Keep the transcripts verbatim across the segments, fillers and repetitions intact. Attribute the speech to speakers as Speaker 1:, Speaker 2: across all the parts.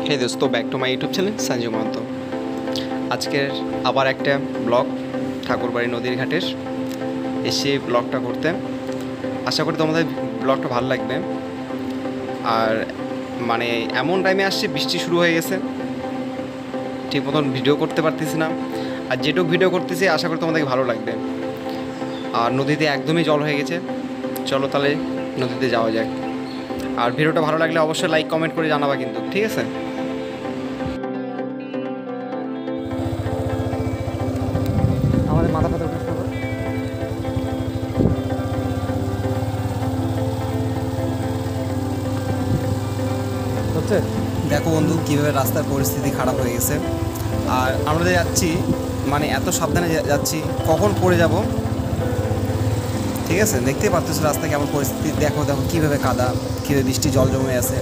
Speaker 1: হে দোস্ত, back to my YouTube channel Sanju Mahato. আজকের আবার একটা ব্লগ ঠাকুরবাড়ি নদীর ঘাটের এসে ব্লগটা করতে। আশা করি তোমাদের ব্লগটা ভালো লাগবে। আর মানে এমন টাইমে আসছে, বৃষ্টি শুরু হয়ে গেছে, ঠিক মতন ভিডিও করতে পারতেছি না। আর যেটুকু ভিডিও করতেছি আশা করি তোমাদেরকে ভালো লাগবে। আর নদীতে একদমই জল হয়ে গেছে। চলো তাহলে নদীতে যাওয়া যাক। আর ভিডিওটা ভালো লাগলে অবশ্যই লাইক কমেন্ট করে জানাবা কিন্তু, ঠিক আছে? আমাদের মাথা পাতা হচ্ছে। দেখো বন্ধু, কীভাবে রাস্তার পরিস্থিতি খারাপ হয়ে গেছে। আর আমরা যাচ্ছি মানে এত সাবধানে যাচ্ছি, কখন পড়ে যাব ঠিক আছে। দেখতেই পারতেছো রাস্তা কেমন পরিস্থিতি। দেখো দেখো কীভাবে কাদা, কীভাবে বৃষ্টি জল জমে আছে।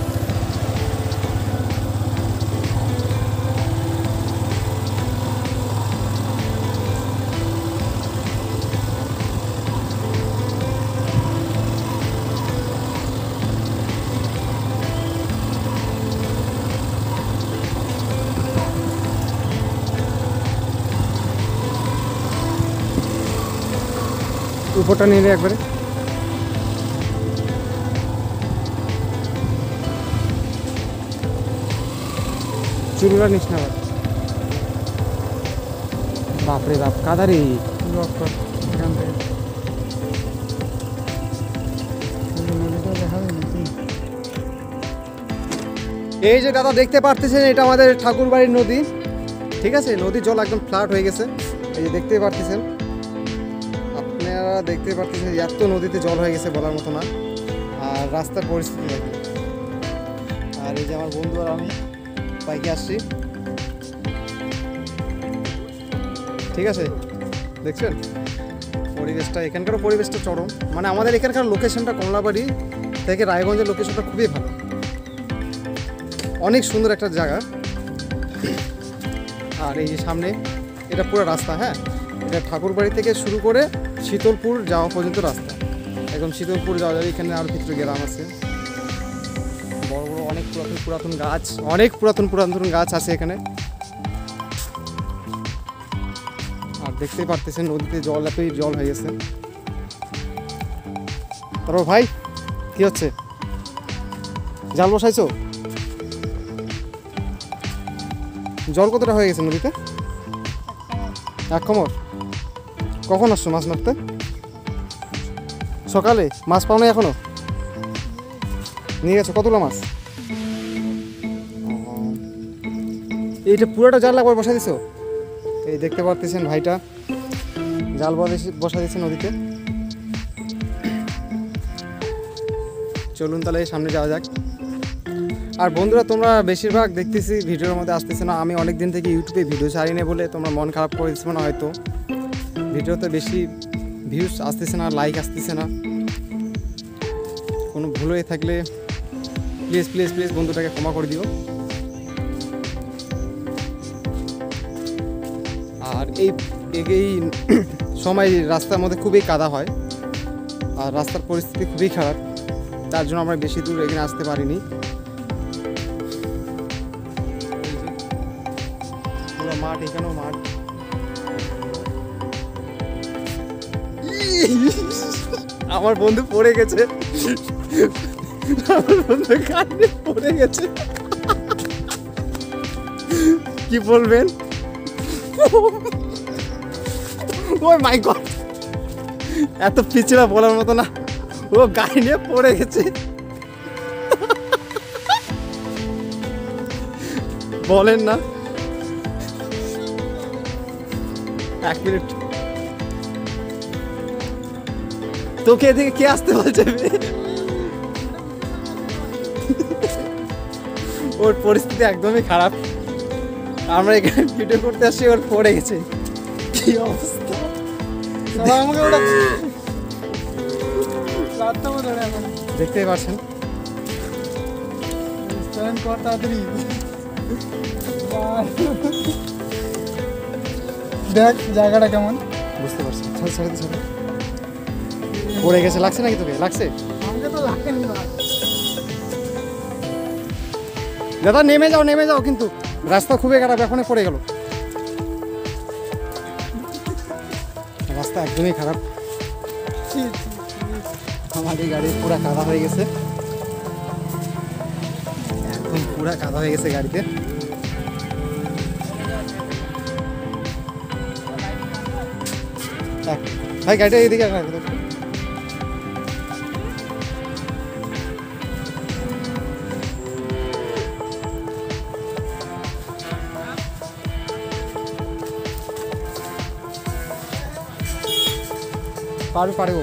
Speaker 1: উপরটা নিলে একবারে চুরিরা নিস না। বাপরে বাপ, কাদারি এখান থেকে এই যে দাদা দেখতে পারতেছেন, এটা আমাদের ঠাকুরবাড়ির নদী, ঠিক আছে। নদীর জল একদম ফ্ল্যাট হয়ে গেছে, এই যে দেখতে পারতেছেন। আপনারা দেখতে পারতেছেন এত নদীতে জল হয়ে গেছে বলার মতো না। আর রাস্তার পরিস্থিতি দেখেন। আর এই যে আমার বন্ধু আর আমি বাইকে আসছি, ঠিক আছে। দেখছেন পরিবেশটা, এখানকার পরিবেশটা চরম। মানে আমাদের এখানকার লোকেশনটা কমলাবাড়ি থেকে রায়গঞ্জের লোকেশনটা খুবই ভালো, অনেক সুন্দর একটা জায়গা। আর এই যে সামনে এটা পুরো রাস্তা, হ্যাঁ, এটা ঠাকুরবাড়ি থেকে শুরু করে শীতলপুর যাওয়া পর্যন্ত রাস্তা। একদম শীতলপুর যাওয়া যাবে। এখানে আরও ভিতরে গ্রাম আছে, বড় বড় অনেক পুরাতন পুরাতন গাছ, অনেক পুরাতন পুরাতন গাছ আছে এখানে। আর দেখতেই পারতেছেন নদীতে জল, এতই জল হয়ে গেছে। তারপর ভাই কি হচ্ছে, জাল বসাইছো? জল কতটা হয়ে গেছে নদীতে? এক কোমর। কখন আসছো মাছ মারতে? সকালে। মাছ পাও না এখনো? নিয়ে গেছো কতগুলো মাছ? এইটা পুরোটা জাল একবার বসা দিছো? এই দেখতে পারতেছেন ভাইটা জাল বসা দিচ্ছে নদীতে। চলুন তাহলে সামনে যাওয়া যাক। আর বন্ধুরা, তোমরা বেশিরভাগ দেখতেছি ভিডিওর মধ্যে আসতেছে না। আমি অনেক দিন থেকে ইউটিউবে ভিডিও ছাড়ি না বলে তোমরা মন খারাপ করে দিচ্ছ না হয়তো। ভিডিওতে বেশি ভিউজ আসতেছে না, লাইক আসতেছে না। কোনো ভুল হয়ে থাকলে প্লিজ প্লিজ প্লিজ বন্ধুটাকে ক্ষমা করে দিও। আর এই এই সময় রাস্তার মধ্যে খুবই কাদা হয়, আর রাস্তার পরিস্থিতি খুবই খারাপ। তার জন্য আমরা বেশি দূর এখানে আসতে পারিনি। পুরো মাঠ, এখানেও মাঠ। আমার বন্ধু পড়ে গেছে, আমার বন্ধু কানে পড়ে গেছে। কি বলবেন? ও মাই গড, এত পিছড়া বলার মতো না। ও গাড়ি নিয়ে পড়ে গেছে। বলেন না। এক মিনিট, তোকে এদিকে কে আসতে বলছে? ওর পরিস্থিতি একদমই খারাপ। আমরা এখানে ভিডিও করতে আসছি, ওর পড়ে গেছে। কি অবস্থা! আমাকে ওটা দেখতেই পাচ্ছেন। দেখ জায়গাটা কেমন, বুঝতে পারছি। ছেড়ে দিচ্ছে, পড়ে গেছে। লাগছে নাকি তোকে? লাগছে? আমাকে তো লাগেনি।
Speaker 2: দাদা নেমে যাও নেমে যাও, কিন্তু রাস্তা খুবই খারাপ, এখনই পড়ে গেল। রাস্তা একদমই খারাপ, আমাদের গাড়ি পুরা কাদা হয়ে গেছে, একদম পুরা কাদা হয়ে গেছে গাড়িতে। ভাই গাড়িটা এইদিকে রাখো। পারবে পারবো।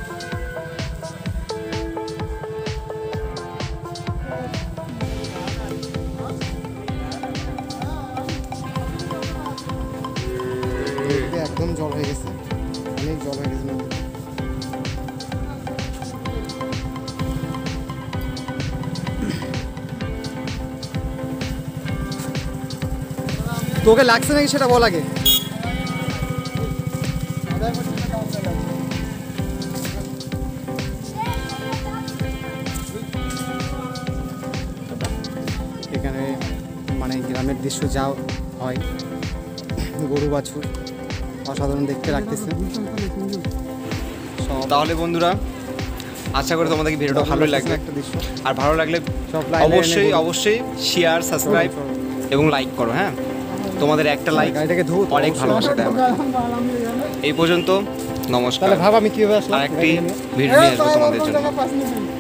Speaker 2: একদম জল হয়ে গেছে, অনেক জল হয়ে গেছে। তোকে লাগছে নাকি সেটা বল আগে। এখানে মানে গ্রামের দৃশ্য যা হয়, গরু বাছুর অসাধারণ দেখতে লাগতেছে সব।
Speaker 1: তাহলে বন্ধুরা আশা করি তোমাদেরকে ভিডিওটা ভালো লাগবে
Speaker 2: একটা দৃশ্য,
Speaker 1: আর ভালো লাগলে
Speaker 2: সব লাইনে
Speaker 1: অবশ্যই
Speaker 2: লাইনে
Speaker 1: অবশ্যই শেয়ার সাবস্ক্রাইব এবং লাইক করো। হ্যাঁ, তোমাদের একটা লাইক
Speaker 2: গাড়িটাকে ধুও তো,
Speaker 1: অনেক
Speaker 2: অবশ্যই।
Speaker 1: ভালোবাসা দেয় আমাকে। এই পর্যন্ত নমস্কার।
Speaker 2: তাহলে ভাব আমি কিভাবে আসলাম
Speaker 1: আর একটি
Speaker 2: গাড়ি নিয়ে।
Speaker 1: ভিডিও নিয়ে আসবো তোমাদের জন্য।